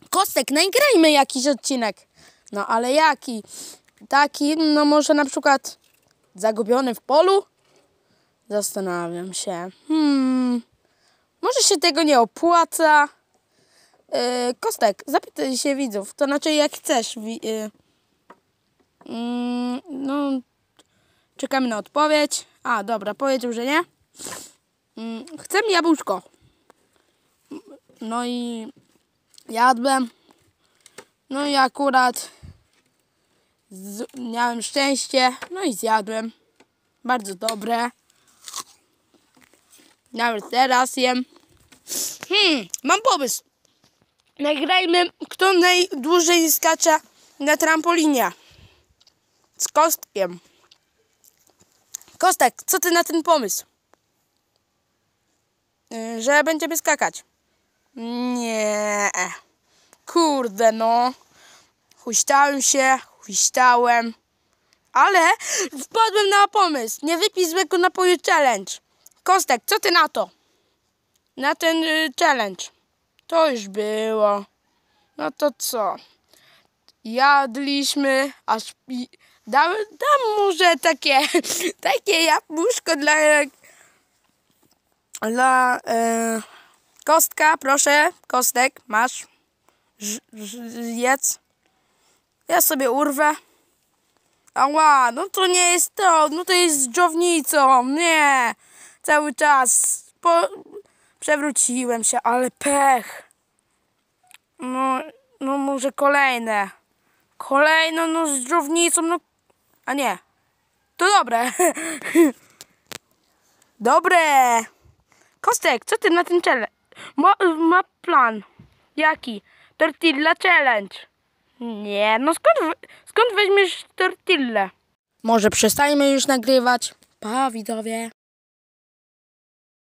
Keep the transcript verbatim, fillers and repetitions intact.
Kostek, nagrajmy jakiś odcinek. No ale jaki? Taki, no może na przykład zagubiony w polu? Zastanawiam się. Hmm, może się tego nie opłaca? Yy, Kostek, zapytaj się widzów, to znaczy jak chcesz. Wi- yy. Yy, no, czekamy na odpowiedź. A, dobra, powiedział, że nie. Yy, chcę jabłuszko. No i jadłem. No i akurat z- miałem szczęście. No i zjadłem. Bardzo dobre. Nawet teraz jem. Hmm, mam pomysł. Nagrajmy, kto najdłużej skacze na trampolinie. Z Kostkiem. Kostek, co ty na ten pomysł? Yy, że będziemy skakać. Nie. Kurde no. Huśtałem się, huśtałem. Ale wpadłem na pomysł. Nie wypij złego napoju challenge. Kostek, co ty na to? Na ten y, challenge. To już było. No to co? Jadliśmy, aż pi... dam, dam może takie takie jabłuszko dla dla e, Kostka, proszę. Kostek, masz. Ż, ż, jedz. Ja sobie urwę. Ała, no to nie jest to. No to jest z dżownicą. Nie. Cały czas. Po... Przewróciłem się, ale pech. No, no może kolejne. Kolejno, no z dżownicą, no... A nie. To dobre. Dobre. Kostek, co ty na ten challenge? Ma, ma plan. Jaki? Tortilla challenge. Nie, no skąd, skąd weźmiesz tortillę? Może przestajmy już nagrywać? Pa, widzowie.